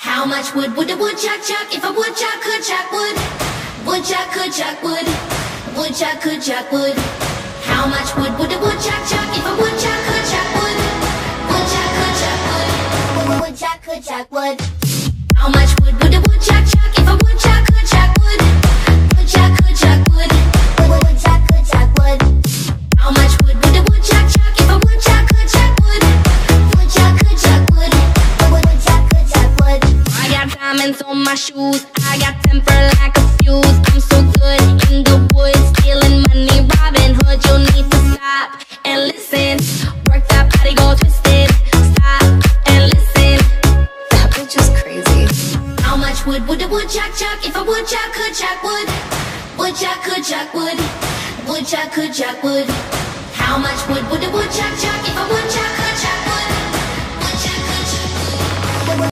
How much would the woodchuck chuck if a woodchuck could chuck wood? Woodchuck could chuck wood. Woodchuck could chuck wood. How much would the woodchuck chuck if a woodchuck could chuck wood? Woodchuck could chuck wood. Woodchuck could chuck wood. How much would the woodchuck chuck if a woodchuck could chuck wood? Woodchuck could chuck wood. Woodchuck could chuck wood. How much would the woodchuck chuck if a woodchuck could chuck wood? Woodchuck could chuck wood. Woodchuck could chuck wood. I got diamonds on my shoes. I got temper like a fuse. I'm so good in the woods, stealing money, Robin Hood. You'll need to stop and listen. Work that body, go twisted. Stop and listen. That bitch is crazy. How much would the woodchuck chuck if a woodchuck could chuck wood? Woodchuck could chuck wood. Woodchuck could chuck wood. How much would the woodchuck chuck if a woodchuck could